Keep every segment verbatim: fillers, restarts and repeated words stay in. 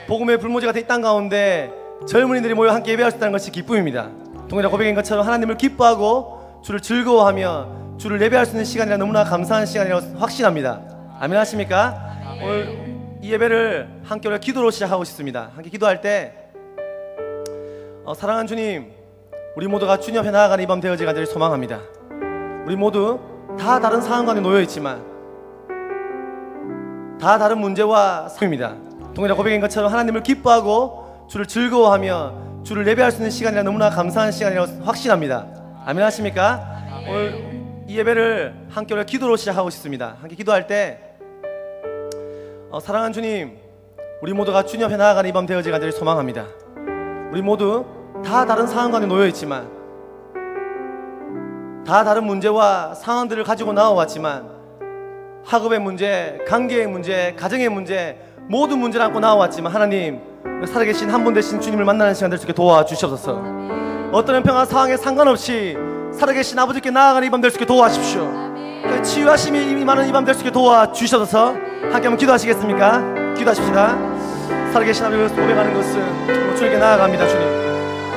복음의 불모지 같은 이 땅 가운데 젊은이들이 모여 함께 예배할 수 있다는 것이 기쁨입니다. 동일한 고백인 것처럼 하나님을 기뻐하고 주를 즐거워하며 주를 예배할 수 있는 시간이라 너무나 감사한 시간이라고 확신합니다. 아멘 하십니까? 오늘 이 예배를 함께 우리가 기도로 시작하고 싶습니다. 함께 기도할 때 어, 사랑하는 주님, 우리 모두가 주님 앞에 나아가는 이 밤 되어지길 간절히 소망합니다. 우리 모두 다 다른 상황 가운데 놓여있지만 다 다른 문제와 삶입니다. 동일한 고백인 것처럼 하나님을 기뻐하고 주를 즐거워하며 주를 예배할 수 있는 시간이라 너무나 감사한 시간이라고 확신합니다. 아멘 하십니까? 오늘 이 예배를 함께 우리가 기도로 시작하고 싶습니다. 함께 기도할 때 어, 사랑하는 주님, 우리 모두가 주님 앞에 나아가는 이 밤 되어지길 간절히 소망합니다. 우리 모두 다 다른 상황 가운데 놓여있지만 다 다른 문제와 상황들을 가지고 나와왔지만 학업의 문제, 관계의 문제, 가정의 문제, 모든 문제를 안고 나와왔지만 하나님, 살아계신 한 분 되신 주님을 만나는 시간 될 수 있게 도와주시옵소서. 어떤 형편과 상황에 상관없이 살아계신 아버지께 나아가는 이 밤 될 수 있게 도와주십시오. 치유하심이 임하는 이 밤 될 수 있게 도와주셔서 함께 한번 기도하시겠습니까? 기도하십시다. 살아계신 아버지를 고백하는 것은 주님께 나아갑니다. 주님,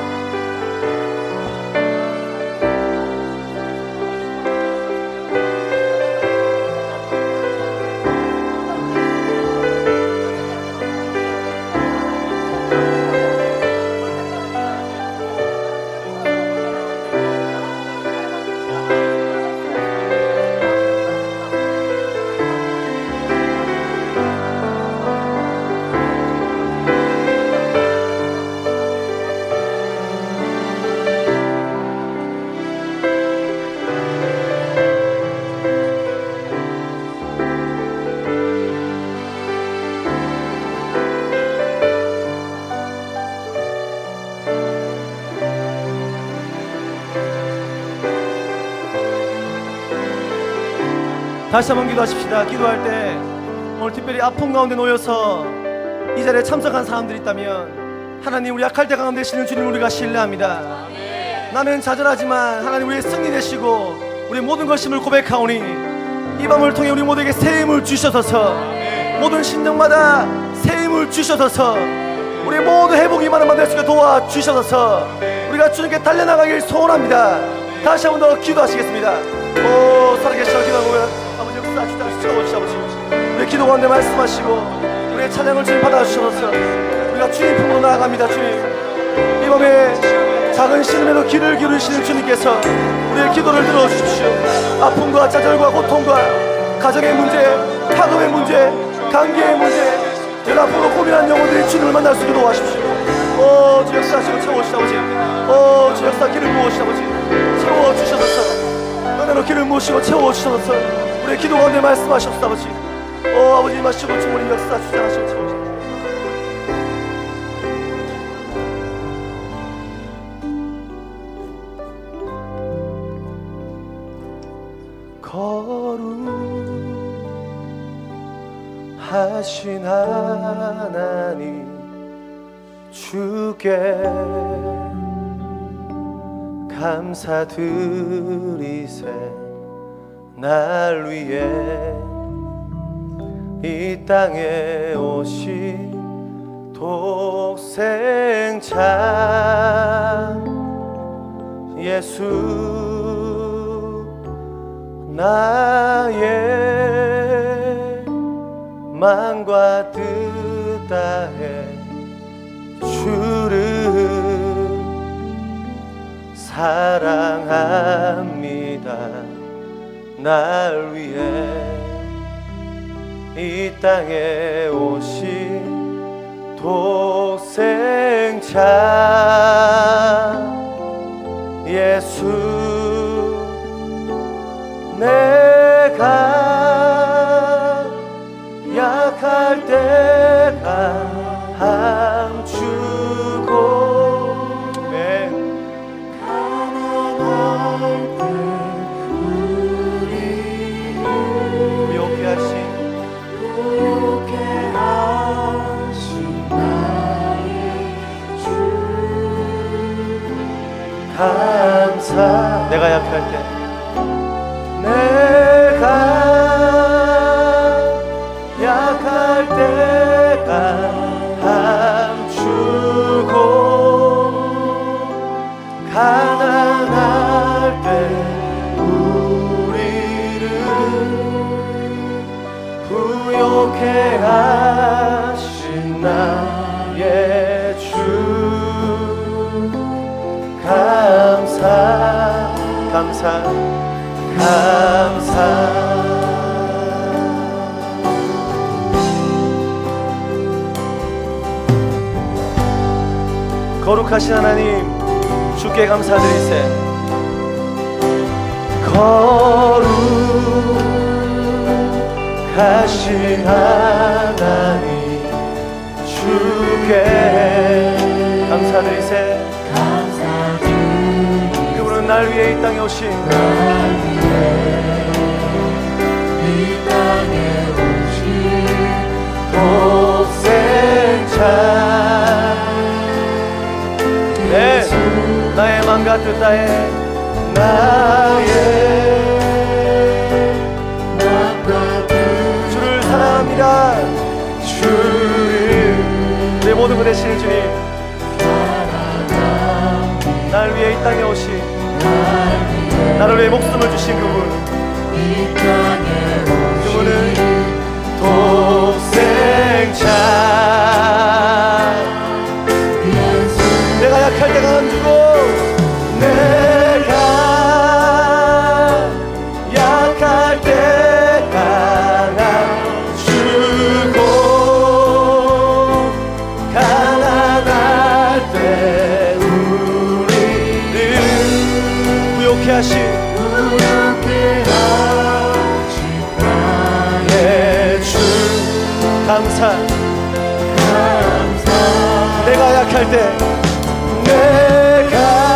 다시 한번 기도하십시다. 기도할 때 오늘 특별히 아픔 가운데 놓여서 이 자리에 참석한 사람들이 있다면 하나님, 우리 약할 때 가운데 계시는 주님 우리가 신뢰합니다. 나는 좌절하지만 하나님 우리의 승리 되시고 우리의 모든 것임을 고백하오니 이 밤을 통해 우리 모두에게 새 힘을 주셔서 모든 심령마다 새 힘을 주셔서 우리의 모든 회복이 많은 밤 될 수 있게 도와주셔서 우리가 주님께 달려나가길 소원합니다. 다시 한번 더 기도하시겠습니다. 오, 살아계시다. 기도하고요. 아버지 역사 주다 채워주시오. 아버지, 우리의 기도 가운데 말씀하시고 우리의 찬양을 주님 받아주셔서 우리가 주님 품으로 나아갑니다. 주님, 이 밤에 작은 신음에도 귀를 기울이시는 주님께서 우리의 기도를 들어주십시오. 아픔과 좌절과 고통과 가정의 문제, 학업의 문제, 관계의 문제, 연합으로 고민한 영혼들이 주님을 만날 수 있게 도와주십시오. 오, 주 역사하시고 채워주시오. 아버지, 오, 주 역사 길을 부어주시오. 아버지, 채워주셔서 은혜로 길을 모시고 채워주셔서 우리의 기도 가운데 말씀하시옵소서. 아버지, 오, 아버지 마시고 주님 역사 주장하시고 채워주셔서 거룩하신 하나님 주께 감사드리세. 날 위해 이 땅에 오신 독생자 예수, 나의 마음과 뜻 다해 주를 사랑합니다. 날 위해 이 땅에 오신 독생자 예수, 내가 약할 때 감추고 감사. 내가 약할 때, 내가 약할 때 감 거룩하신 하나님 주께 감사드리세. 거룩하신 하나님 주께 감사드리세. 그분은 날 위해 이 땅에 오신 독생자. 네, 나의 맘 같은 따에 나의 맘 같은 주를 사랑합니다. 주를 내 모든 것 되시는 주님, 날 위해 이 땅에 오신, 나를 위해 목숨을 주신 그분, 그분은 독생자. 내가 약할 때 강함 주고, 내가 약할 때 강함 주고, 가난할 때 우리를 부욕해 하신 나의 주. 감사, 감사. 내가 약할 때, 내가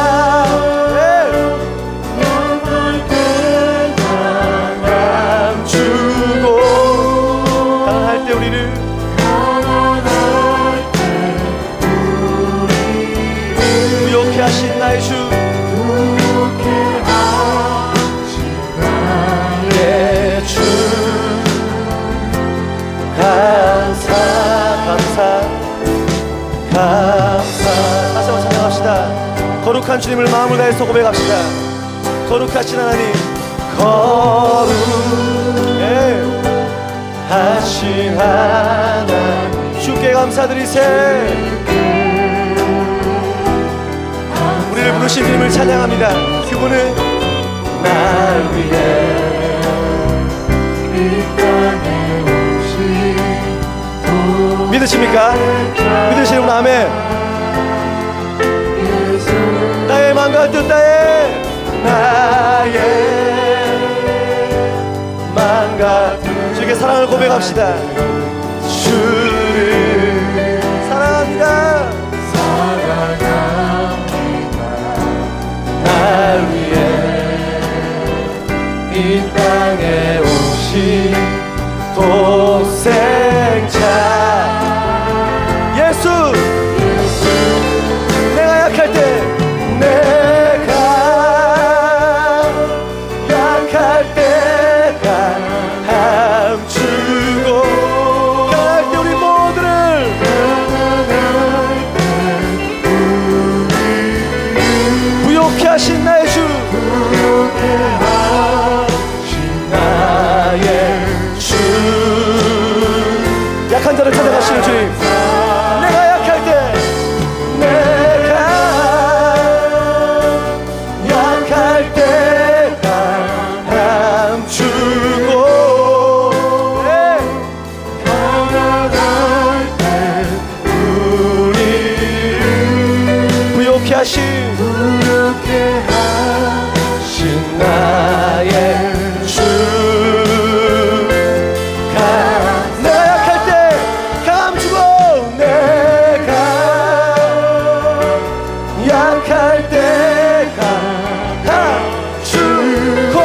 약할 때 강함 주고, 가난할 때 우리를 부욕해 하신 나의 주. 나의 주. 감사, 감사, 감사. 다시 한번 찬양합시다. 거룩한 주님을 마음을 다해서 고백합시다. 거룩하신 하나님, 거룩하신 하나님 주께 감사드리세. 우리를 부르신 주님을 찬양합니다. 그분은 날 위해 이 땅에 오신 믿으십니까? 믿으시는 분 아멘. 나의 맘과 뜻 따에 나의 맘과 주께 사랑을 고백합시다. 주를 사랑합니다. 사랑합니다. 날 위해 이 땅에 오신 독생자 예수. 내가 약할 때, 내가 약할 때 강함 주고, 가난할 때 우리 모두를 부욕해 하신 나의 주. 나의 주. 약한 자를 찾아가시는 주님, 내가 약할 때, 내가 약할 때 강함 주고, 네. 가난할 때 우리를 부욕해 하신, 부욕해 하신 나의 주. 내가 약할 때 강함 주고, 내가 약할 때 강함 주고,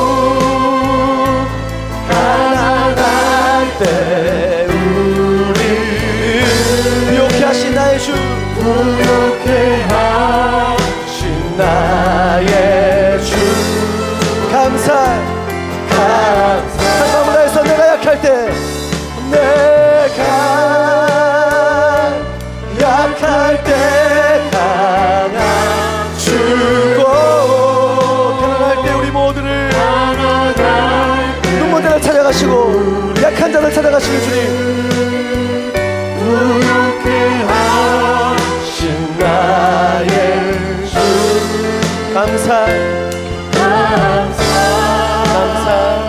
가난할 때 우리를 부욕해 하신 나의 주. 부욕해 하신 나의 주. 감사, 감사. 한 마음을 다해서 내가 약할 때, 내가 약할 때 강함 주고, 가난할 때 우리 모두를 눈먼 자를 찾아가시고, 약한 자를 찾아가시는 주님, 부욕해 하신 나의 주. 감사, 감사, 감사,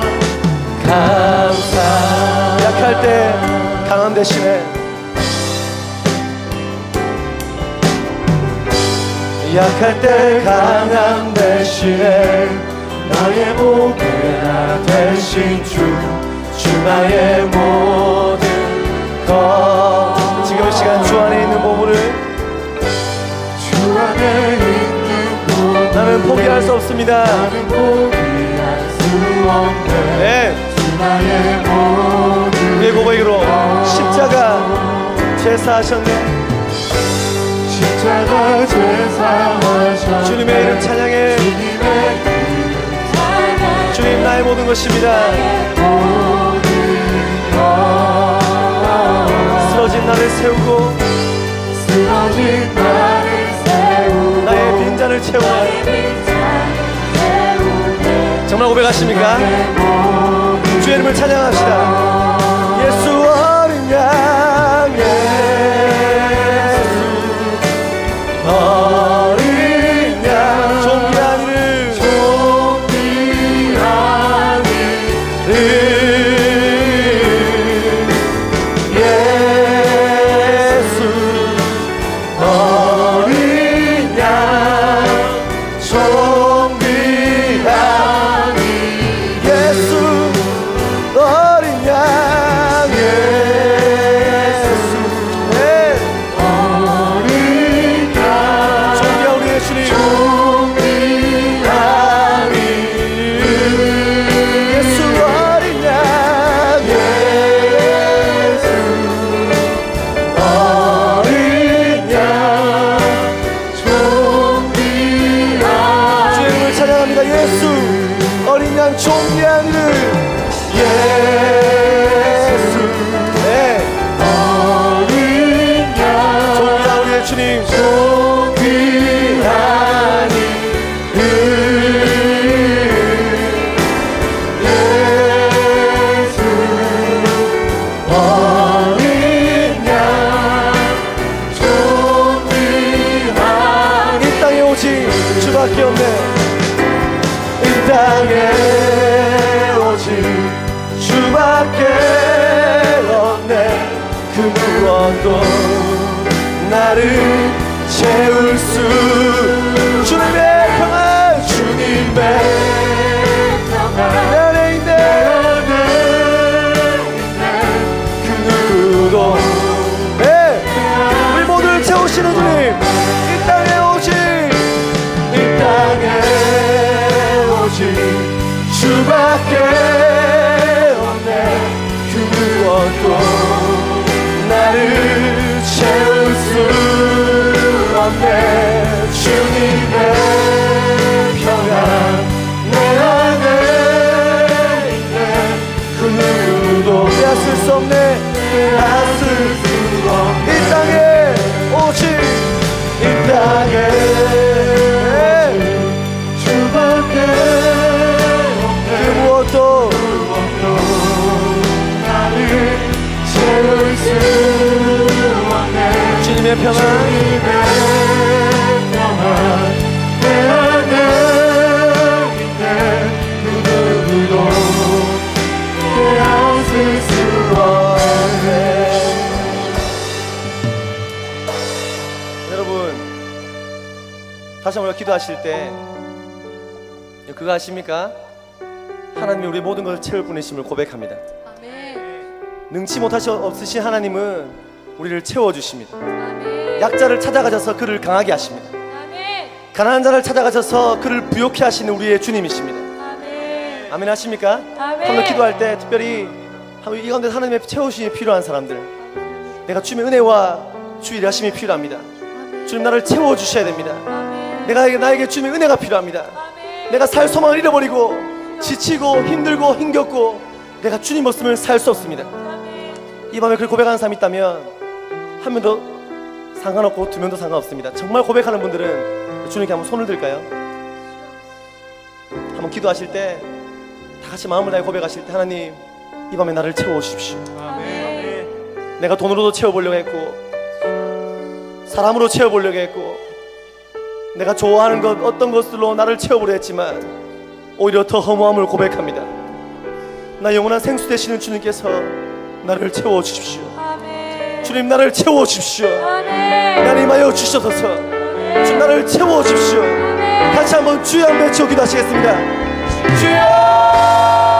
감사. 약할 때 강함 대신에 약할 때 강함 대신에 나의 목회라 되신 주, 주 나의 모든 것. 지금 이 시간 주 안에 있는 보물을, 주 안에 있는 보물을 나는 포기할 수 없습니다. 나는 포기할 수 없네. 네. 주 나의 모든 우리의 고백으로 십자가 제사하셨네. 십자가 제사하셨네. 주님의 이름 찬양해. 주님의 이름 찬양해. 주님 나의 모든 것입니다. 모든 것. 쓰러진 나를 세우고 쓰러진 나를 세우고 나의 빈잔을 채워. 정말 고백하십니까? 주의 이름을 찬양합시다. 예수 어린 양, 예수 어린 양, 존귀한 이름, 존귀한 이름 예수 어린 양, 존귀한 예수 어린 양, 예수 네. 어린 양 존귀한 우리 예수님, 존귀한 이름 예수 어린 양, 예수 어린 양, 존귀한 주의 이름을 찬양합니다. 예수 어린 양, 존귀한 이름 예수 네. 어린 양 존귀한 우리의 주님, 존귀한 이름 예수 어린 양 존귀한 이 땅에 오직 주밖에 없네. 이 땅에 오직 주밖에 없네. 그 무엇도 나를 채울 수. 주님의 평안, 주님의 내 안에 있네. 그 누구도 네. 우리 모두를 채우시는 주님, 이 땅에 오직 이 땅에 오직 주밖에 없네. 그 무엇도 나를 채울 수 없네. 주님의 평안 내 안에 있네. 그 누구도 빼앗을 수 없네. 빼앗을 수 없네. 이 땅에 오직 이 땅에 주밖에 그 무엇도 나를 채울 수 없네. 주님의 평안 주님의 평안 내 안에 있네. 그 누구도 빼앗을 수 없네. 여러분, 다시 한번 기도하실 때 그거 아십니까? 하나님이 우리 모든 것을 채울 분이심을 고백합니다. 아멘. 능치 못하시 없으신 하나님은 우리를 채워주십니다. 아멘. 약자를 찾아가셔서 그를 강하게 하십니다. 아멘. 가난한 자를 찾아가셔서 그를 부욕케 하시는 우리의 주님이십니다. 아멘. 아멘 하십니까? 아멘. 한번 기도할 때 특별히 이 가운데 하나님의 채우심이 필요한 사람들, 내가 주님의 은혜와 주의 일하심이 필요합니다. 주님 나를 채워주셔야 됩니다. 아멘. 내가 나에게 주님의 은혜가 필요합니다. 아멘. 내가 살 소망을 잃어버리고 지치고 힘들고 힘겹고 내가 주님 없으면 살 수 없습니다. 아멘. 이 밤에 그걸 고백하는 사람이 있다면 한 명도 상관없고 두 명도 상관없습니다. 정말 고백하는 분들은 주님께 한번 손을 들까요? 한번 기도하실 때 다 같이 마음을 다해 고백하실 때, 하나님 이 밤에 나를 채워주십시오. 아멘. 내가 돈으로도 채워보려고 했고 사람으로 채워보려고 했고 내가 좋아하는 것 어떤 것들로 나를 채워보려 했지만 오히려 더 허무함을 고백합니다. 나 영원한 생수 되시는 주님께서 나를 채워주십시오. 아멘. 주님 나를 채워주십시오. 아멘. 하나님 하여 주셔서 아멘. 주 나를 채워주십시오. 같이 한번 주여 한번 외치고 기도하시겠습니다. 주여!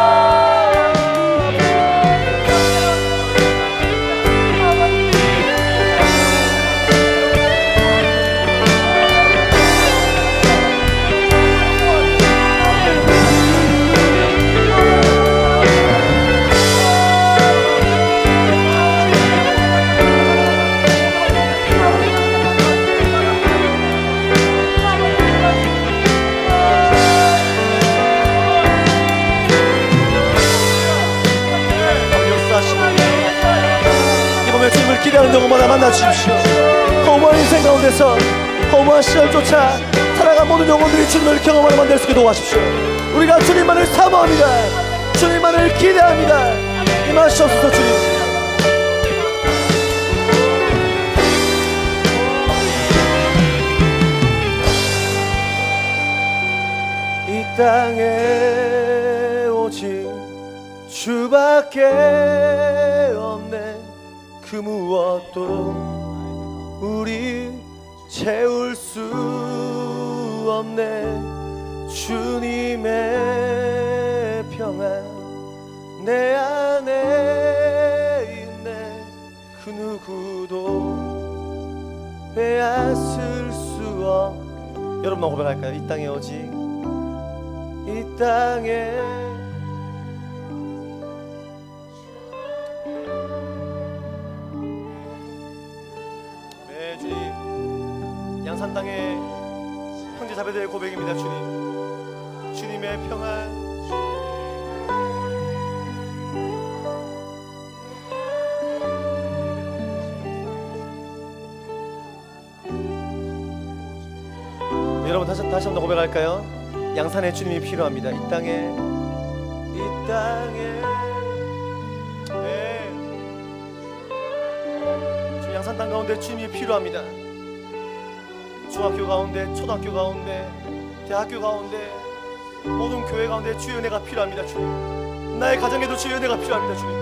기대하는 동안마다 만나주십시오. 허무한 인생 가운데서 허무한 시절조차 살아간 모든 영혼들이 주님을 경험하는 만들 수 있게 도와주십시오. 우리가 주님만을 사모합니다. 주님만을 기대합니다. 임하시옵소서. 주님, 이 땅에 오직 주밖에 없네. 그 무엇도 우리 채울 수 없네. 주님의 평안 내 안에 있네. 그 누구도 빼앗을 수 없. 여러분만 고백할까요? 이 땅에 오직 이 땅에 양산당의 형제 자매들의 고백입니다. 주님, 주님의 평안 여러분 다시, 다시 한번 고백할까요? 양산의 주님이 필요합니다. 이 땅에 이 땅에 네. 주 양산당 가운데 주님이 필요합니다. 중학교 가운데, 초등학교 가운데, 대학교 가운데, 모든 교회 가운데 주의 은혜가 필요합니다. 주님, 나의 가정에도 주의 은혜가 필요합니다. 주님,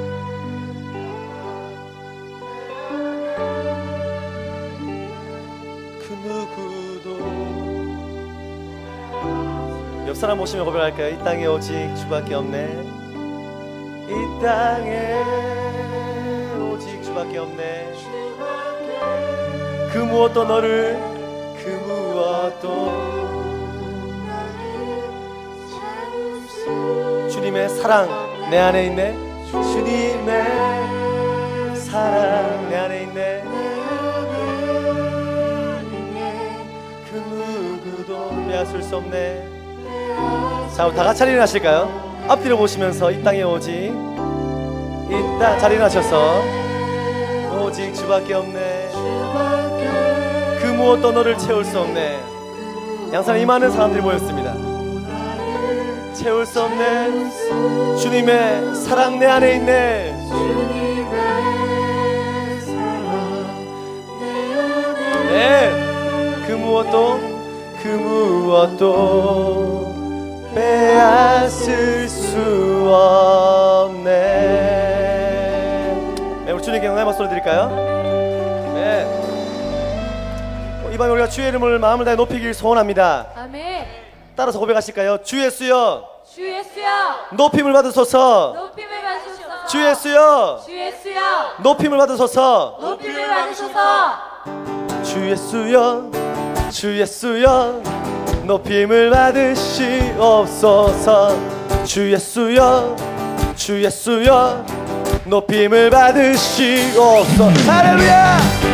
그 누구도. 옆 사람 보시면 고백할까요? 이 땅에 오직 주밖에 없네. 이 땅에 오직 주밖에 없네. 그 무엇도 너를 그 무엇도 주님의 사랑 내 안에 있네. 주님의 사랑 내 안에 있네. 그 누구도 빼앗을 수 없네. 자, 우리 다 같이 자리 일어나실까요? 앞뒤로 보시면서 이 땅에 오직 이 땅 자리 일어나셔서 오직 주밖에 없네. 그 무엇도 너를 채울 수 없네. 양산에 이 많은 사람들이 모였습니다. 채울 수 없네. 주님의 사랑 내 안에 있네. 네, 그 무엇도 그 무엇도 빼앗을 수 없네. 네, 우리 주님께 영광의 박수를 드릴까요? 네. 이 밤에 우리가 주의 이름을 마음을 다해 높이길 소원합니다. 아멘. 따라서 고백하실까요? 주 예수여, 주 예수여, 높임을 받으소서. 높임을 받으소서. 주 예수여, 주 예수여, 높임을 받으소서. 높임을 받으소서. 주 예수여, 주 예수여, 높임을 받으시옵소서. 주 예수여, 주 예수여, 높임을 받으시옵소서. 할렐루야!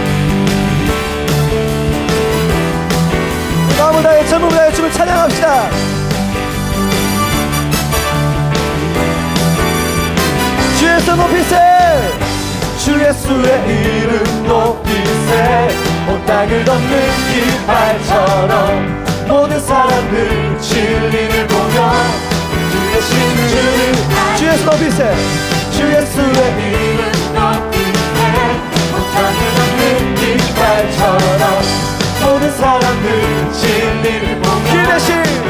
마음을 다해 전부 다해 주를 찬양합시다. 주 예수 높이세, 주 예수의 이름 높이세. 온 땅을 덮는 깃발처럼 모든 사람들 진리를 보며 주 예수 주를 주 예수 높이세. 주 예수의 이름 높이세. 온 땅을 덮는 깃발처럼 모든 사람들 진리를 보며 그 대신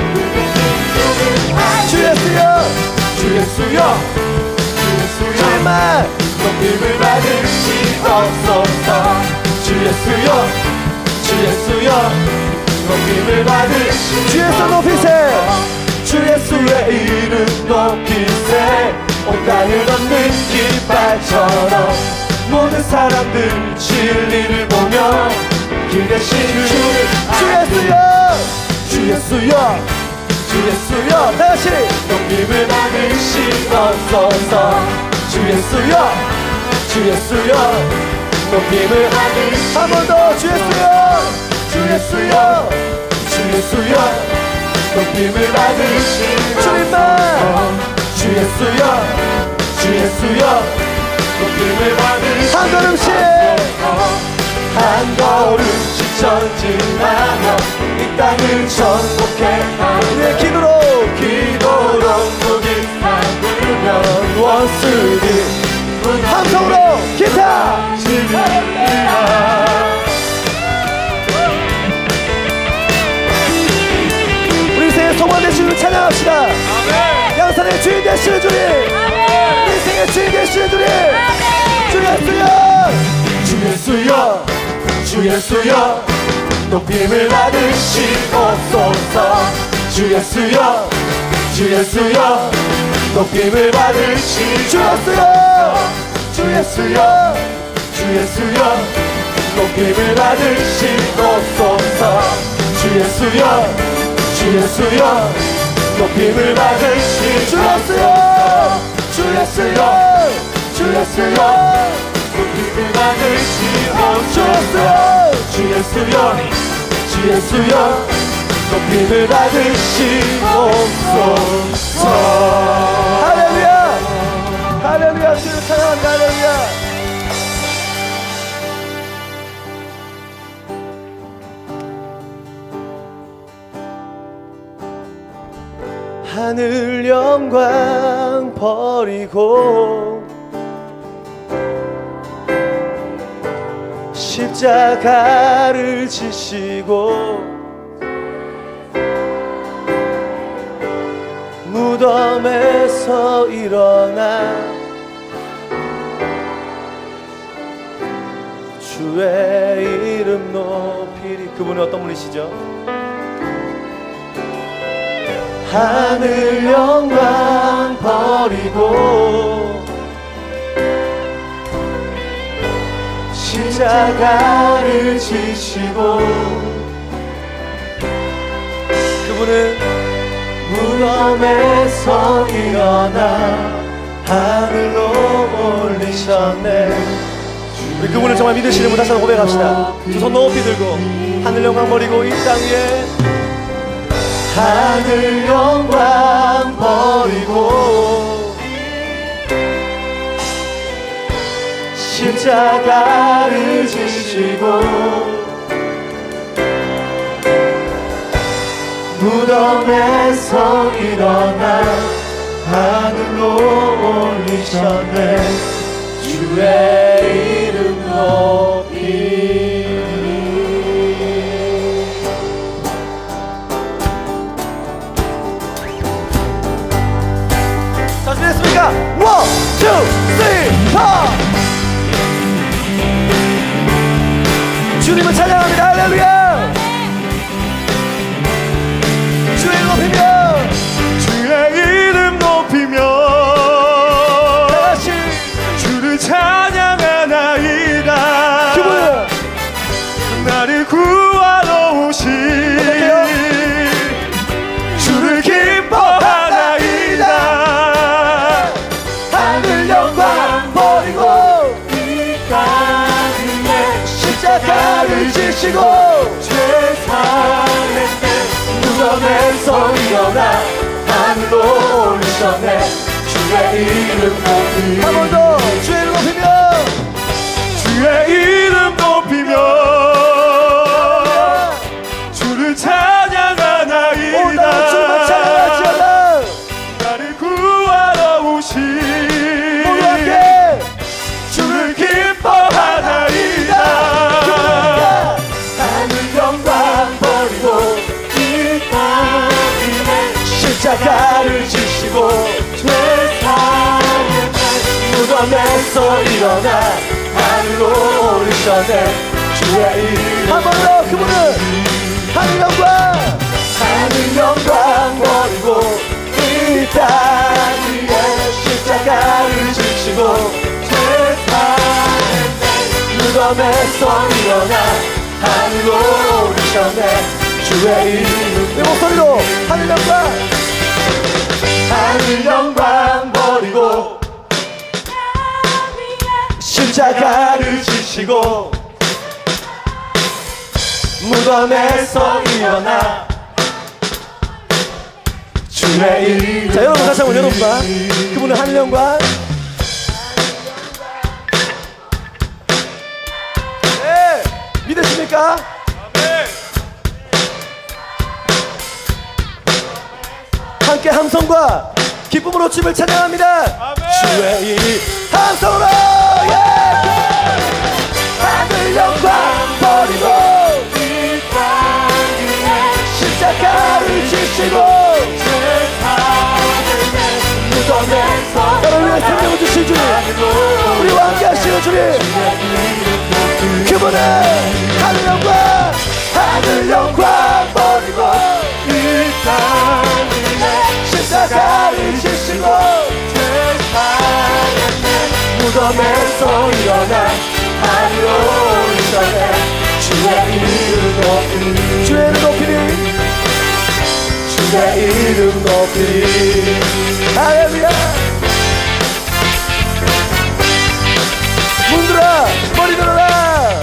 주 예수여, 주 예수여, 주 예수여, 주님만 높임을 받으시옵소서. 주 예수여, 주 예수여 높임을 받으시고 주 예수 높이세 주 예수의 이름 높이세 온 땅을 덮는 깃발처럼 모든 사람들 진리를 보며 길 대신 주를 주 예수여 주 예수여 주 예수여 다시 높임을 받으시옵소서 주 예수여 주 예수여 높임을 받으시옵소서 한 번 더 주 예수여 주 예수여 주 예수여 높임을 받으시옵소서 주님만 주 예수여 주 예수여 높임을 받으시옵소서 한 걸음씩 한 걸음씩 전진하며 이 땅을 정복해 우리의 기도로 기도로 무기 삼으면 원수들 함성으로 기타 우리 인생의 소망 되시는 찬양합시다. 양산의 주인 되시는 주님 우리 인생의 주인 되시는 주님 주 예수여 주 예수여 주 예수여 높임을 받으시옵소서 주 예수여 주 예수여 높임을 받으시옵소서 주 예수여 주 예수여 주 예수여 높임을 받으시옵소서 주 예수여 주 예수여 높임을 받으시옵소서 주 예수여 주 예수여 높임을 받으시옵소서 주 예수여 주 예수여 높임을 받으시옵소서 할렐루야 할렐루야 주를 찬양합니다. 할렐루야 하늘 영광 버리고 십자가를 지시고 무덤에서 일어나 주의 이름 높이리. 그분은 어떤 분이시죠? 하늘 영광 버리고 십자가를 지시고 그분은 무덤에서 일어나 하늘로 올리셨네. 우리 그분을 정말 믿으시는 분 다시 한번 고백합시다. 두 손 높이 들고 하늘 영광 버리고 이 땅 위에 하늘 영광 버리고 십자가를 지시고 무덤에서 일어나 하늘로 올리셨네. 주의 이름 높이 자, 준비됐습니까? 원, 투, 쓰리, 포! 주님을 찬양합니다. 할렐루야. 주의 이름 높이며 주의 이름 높이며 다시 주를 찬양하나이다. 그분은 나를 구하러 오신 주를 기뻐하나이다. 하늘 영광 버리고 이 땅에 십자가를 지시고 죄사했네. 무덤에서 일어나 하늘로 올리셨네. 주의 이름 높이며 한 번 더 주의 이름 높이며 주의 이름 높이며 주를 찬양하나이다. 온 땅은 주님만 찬양하시오다. 나를 구하러 오신 우리 함께 주를 기뻐하나이다. 하늘 영광 버리고 이 땅에 십자가를 지시고 죄사했네. 무덤에서 일어나 하늘로 오르셨네. 주의 이름 한 번 더 그분은 하늘 영광 하늘 영광 버리고 이 땅 위에 십자가를 지시고 죄사했네. 무덤에서 일어나 하늘로 오르셨네. 주의 이름 내 목소리로 하늘 영광 하늘 영광 버리고 십자가를 지시고 무덤에서 일어나 주의 이름. 자 여러분 다시 한번 여러분과 그분은 하늘 영광 네 믿으십니까? 함께 함성과 기쁨으로 주님을 찬양합니다. 주의 이름 함성으로 예! 하늘 영광 버리고 이 땅 위에 십자가를 지시고 죄사했네. 무덤에서 나를 위해 생명을 주신 주님 우리와 함께 하시는 주님 그분은 하늘 영광 하늘 영광 버리고 이 땅 위에 십자가를 지시고 죄사했네. 무덤에서 일어나 하늘로 오르셨네. 주의 이름 높이리 주의 이름 높이리 주의 이름 높이리. 할렐루야 문들아 머리 들어라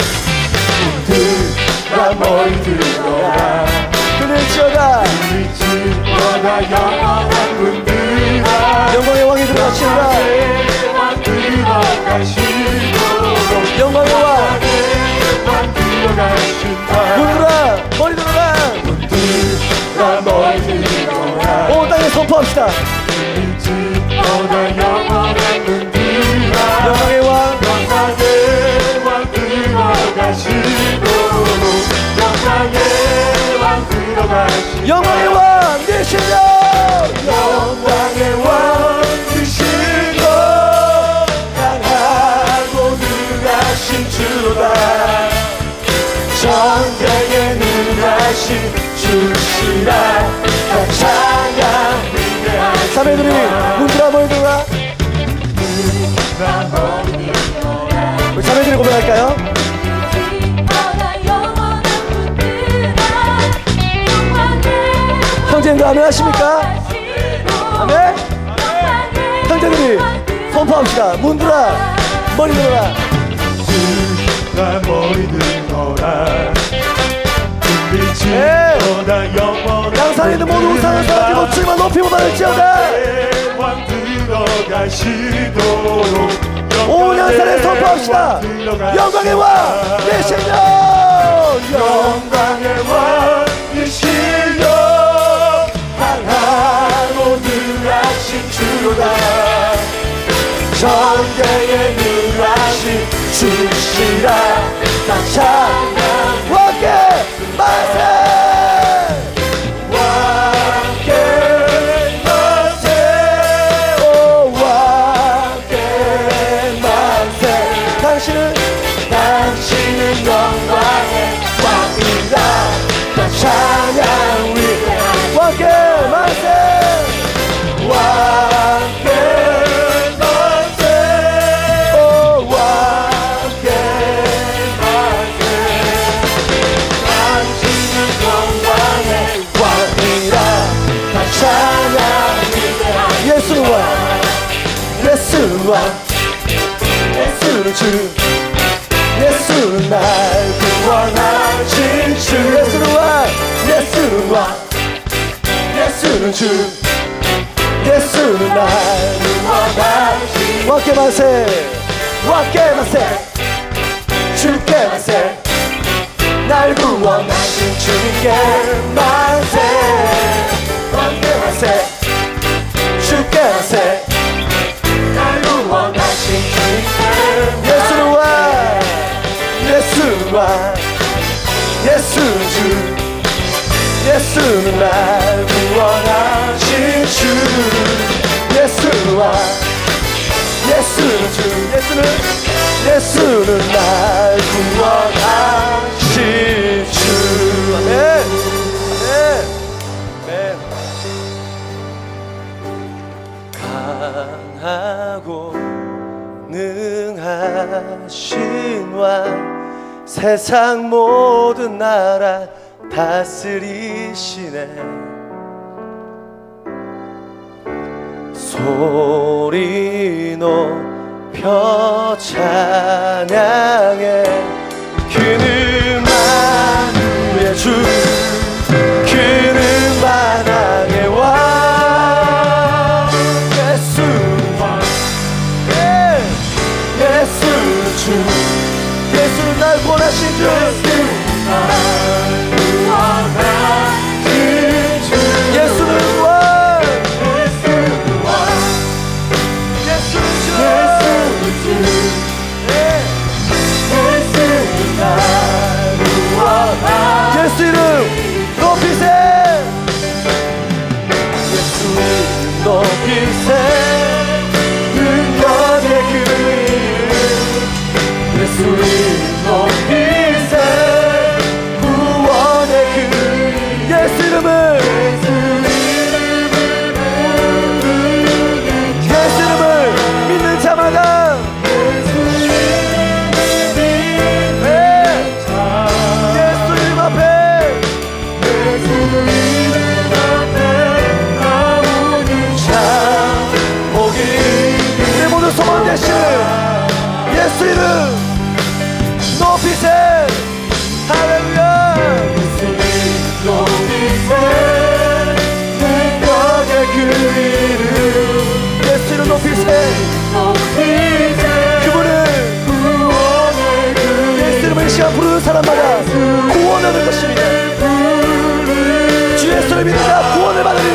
들어라 머리 들어라 그를 지어다 들어라 영원한 문들아 영광의 왕이 들어가시리라 왕 들어가시도록 영광의 왕 왕 들어가신다. 문들아 머리 들어라 들어라 머리 들어라 온 땅에 선포합시다 들어라 영원한 문들아 영광의 왕 영광의 왕 들어가시도록 영광의 왕 들어가시도록 영광의 왕 되시려 영광의 왕 되시고 강하고 능하신 주로다. 전쟁에 능하신 주시라. 다 찬양 위대하신 자매들이 문들아 머리 들어라 우리 자매들이 고백할까요? 형제님들 아멘 하십니까? 아멘? 형제들이 선포합시다 문들아 머리 들어라 나 머리 들어라 빛이 네. 너다 영원한 양산이들 모두 우상을 사라지고 주님만 높이고 받을지어다 왕 들어가시도록 온 양산에 선포합시다 영광의 왕 되시려 영광의 왕 되시려 강하고 능하신 주로다. 전쟁에 능하신 주시라. 다 찬양 왕께 만세 왕께 만세. 오 왕께 만세 당신은 당신은 영광의 왕이다. 다 찬양 위에 왕께 만세 왕께 만세. 오 왕께 만세. 당신은 영광의 왕이다. 다 찬양 위에 예수는 왕 예수는 왕 예수는 주 예수는 날 구원하신 주. 예수는 왕 예수는 왕 예수는 주 예수는 날 구원하신 왕께 만세 왕께 만세 주께 만세. 날 구원하신 주께 만세. 왕께 만세 주께 만세. 날 구원하신 주께 예수는 왕 예수는 왕 예수는 주 예수는 날 구원하신 주. 예수는 왕 예수는 주 예수는 예수는 날 구원하시 세상 모든 나라 다스리시네. 소리 높여 찬양해. 그는 만유의 주, 그는 만왕의 왕. 예수, 예, 예수 주, 예수는 날 구원하신 주, 예수는 왕, 예수 이름 높이세. 예수 이름 높이세. 능력의 그 이름, 예수 이름 높이세. 구원의 그 예수 이름을, 예수 이름을 믿는 자마다 예수 이름 높이세. 할렐루야. 예수 이름 높이세. 능력의 그 이름, 예수 이름 높이세. 그분은 예수 이름을 이 시간 부르는 사람마다 구원을 얻을 것입니다. 주 예수를 믿는 자 구원을 받으리.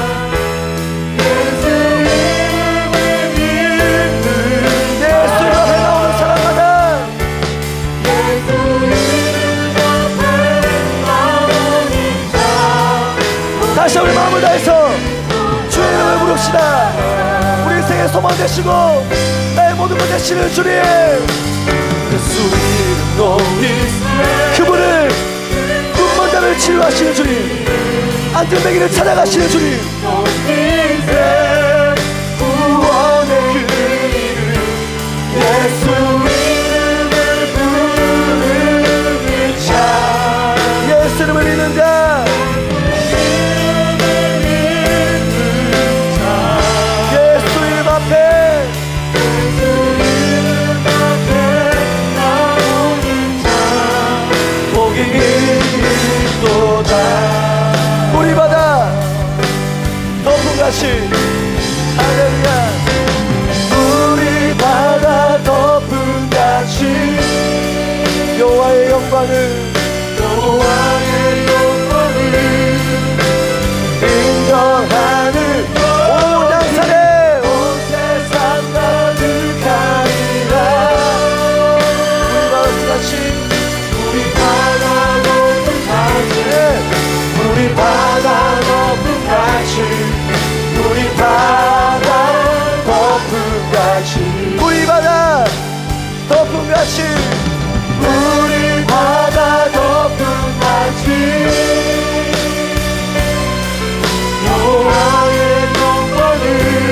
다시 우리 마음을 다해서 주의 이름을 부릅시다. 우리 인생의 소망 되시고 나의 모든 것 되시는 주님, 예수 이름 높이세. 그분은 눈먼 자를 치유하시는 주님, 안전뱅이를 찾아가시는 주님, 구원의 그 이름, 예수 이름을 부르는 자, 예수 이름을 믿는 자, 우리 바다 덮음같이. 할렐루야. 우리 바다 덮음같이 여호와의 영광을, 여호와의 영광을 인정하는 온 양산에 온 세상 가득하리라. 우리 바다같이, 우리 바다 덮음같이, 우리 바다 덮음같이, 우리 바다 덮음같이, 우리 바다 덮음같이, 우리 바다 덮음같이 여호와의 영광을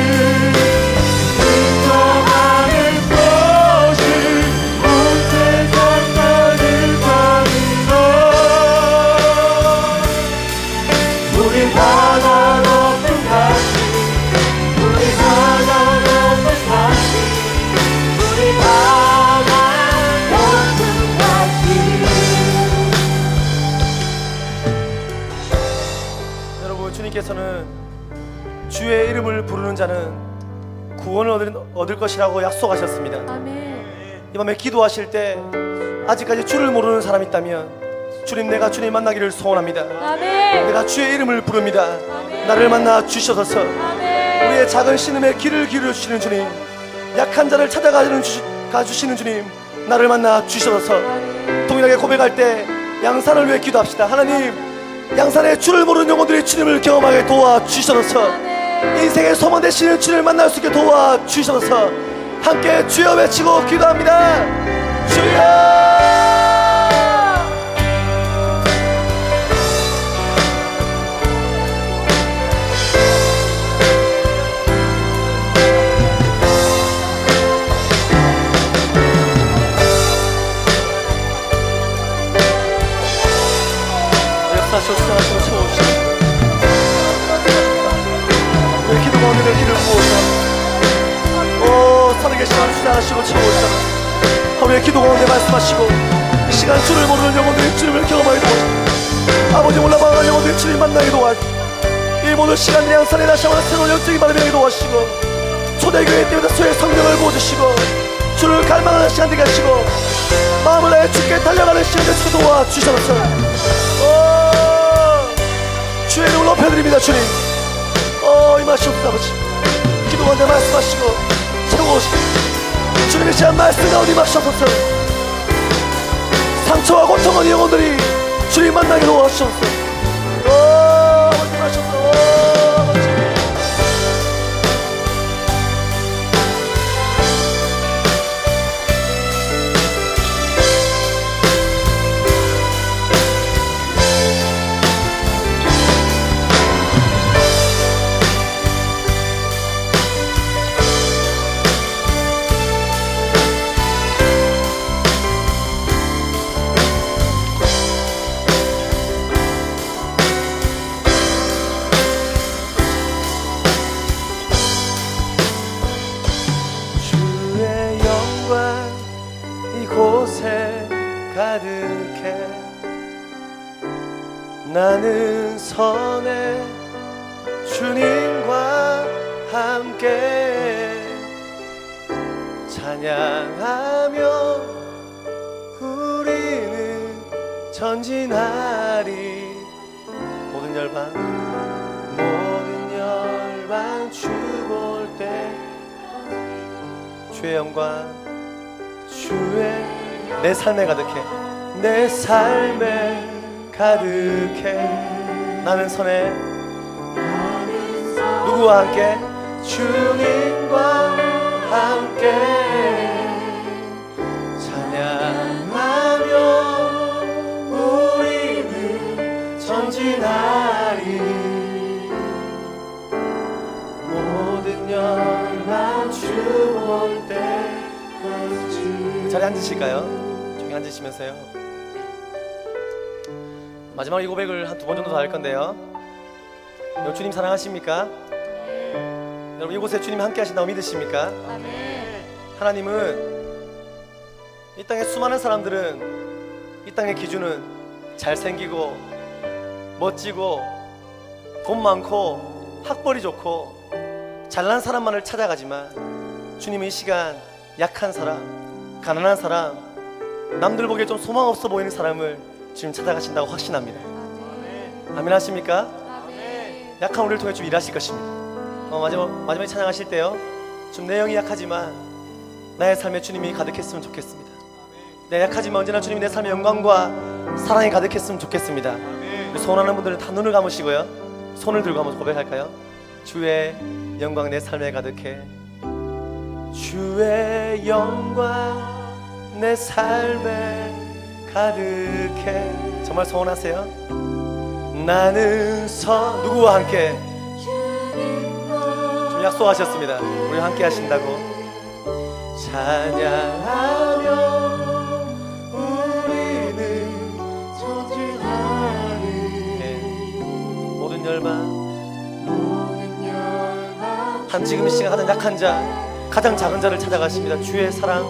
인정하는 것이 온 세상 가득하리라. 우리 바다 덮음같이, 우리 바다 덮음같이, 우리 바다 덮음같이. 여러분, 주님께서는 주의 이름을 부르는 자는 구원을 얻을, 얻을 것이라고 약속하셨습니다. 아멘. 이 밤에 기도하실 때 아직까지 주를 모르는 사람이 있다면, 주님, 내가 주님 만나기를 소원합니다. 아멘. 내가 주의 이름을 부릅니다. 아멘. 나를 만나 주셔서 아멘. 우리의 작은 신음에 귀를 기울여 주시는 주님, 약한 자를 찾아가주시는 주님, 나를 만나 주셔서 동일하게 고백할 때 양산을 위해 기도합시다. 하나님, 양산에 주를 모르는 영혼들이 주님을 경험하게 도와주셔서 인생의 소망 되시는 주님을 만날 수 있게 도와주셔서 함께 주여 외치고 기도합니다. 주여! 역사하시고 축사하시고 채워주시고 우리의 기도 가운데 내 길을 부어서 오 살아계신 하나님 축사하시고 채워주시고 우리의 기도 가운데 말씀하시고 이 시간 주를 모르는 영혼들이 주님을 경험하게 도와주시고 아버지 몰라봐가는 영혼들이 주님 만나게 도와주시고 이 모든 시간들이 양산에 다시 한번 새로운 영적인 바람이 나게 도와주시고 초대교회 때부터 수의 성령을 부어주시고 주를 갈망하는 시간 되게 하시고 마음을 다해 주께 달려가는 시간 되시고 도와주셔서 오, 주의 이름을 높여드립니다. 주님 어, 임하시옵소서. 아버지 기도 가운데 말씀하시고 채워오시고 주님의 시간 말씀 가운데 임하시옵소서. 상처와 고통한 영혼들이 주님 만나게 도와주셔서 오, 아버지 임하시옵소서. 가득해 나는 선해 주님과 함께 찬양하며 우리는 전진하리 모든 열방 모든 열방 주 볼 때 주의 영광 주의 내 삶에 가득해 내 삶에 가득해 나는 선해 누구와 함께 주님과 함께 찬양하며 우리는 전진하리 모든 열방 주 볼 때 자리에 앉으실까요? 조용히 앉으시면서요 마지막 이 고백을 한 두 번 정도 더 할 건데요 여러분 주님 사랑하십니까? 네. 여러분 이곳에 주님 함께 하신다고 믿으십니까? 네. 하나님은 이 땅의 수많은 사람들은 이 땅의 기준은 잘생기고 멋지고 돈 많고 학벌이 좋고 잘난 사람만을 찾아가지만 주님은 이 시간 약한 사람, 가난한 사람, 남들 보기에 좀 소망 없어 보이는 사람을 지금 찾아가신다고 확신합니다. 아멘, 아멘 하십니까? 아멘. 약한 우리를 통해 좀 일하실 것입니다. 어, 마지막, 마지막에 찬양하실 때요 좀 내 영이 약하지만 나의 삶에 주님이 가득했으면 좋겠습니다. 내가 약하지만 언제나 주님이 내 삶의 영광과 사랑이 가득했으면 좋겠습니다. 우리 소원하는 분들은 다 눈을 감으시고요 손을 들고 한번 고백할까요? 주의 영광 내 삶에 가득해 주의 영광 내 삶에 가득해 정말 소원하세요? 나는 서 누구와 함께? 좀 약속하셨습니다. 우리 함께 하신다고 찬양하며 우리는 전진하리 네. 모든 열방 한 지금 이 시간 가장 약한 자 가장 작은 자를 찾아가십니다. 주의 사랑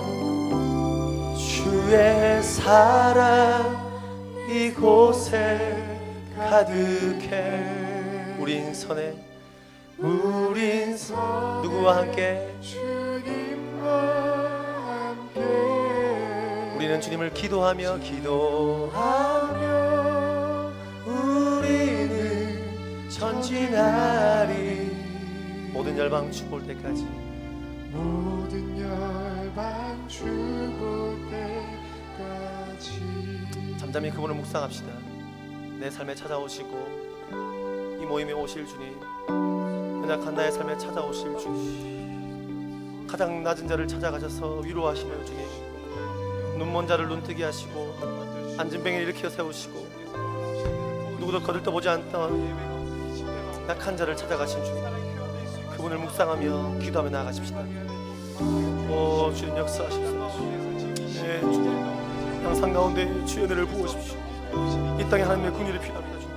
주의 사랑 이곳에 가득해 우린 선해 우린 선 누구와 함께 주님과 함께 우리는 주님을 기도하며 기도하며 우리는 전진하리 모든 열방 주 볼 때까지 모든 열방 주 볼 때까지 잠잠히 그분을 묵상합시다. 내 삶에 찾아오시고 이 모임에 오실 주님 연약한 나의 삶에 찾아오실 주님 가장 낮은 자를 찾아가셔서 위로하시는 주님 눈먼 자를 눈뜨게 하시고 앉은 뱅이를 일으켜 세우시고 누구도 거들떠보지 않던 약한 자를 찾아가신 주님 그분을 묵상하며 기도하며 나아가십시다. 오 주님 역사하십시오. 네 주님 항상 가운데 주의 은혜를 부으십시오. 이 땅에 하나님의 긍휼이 필요합니다. 주님.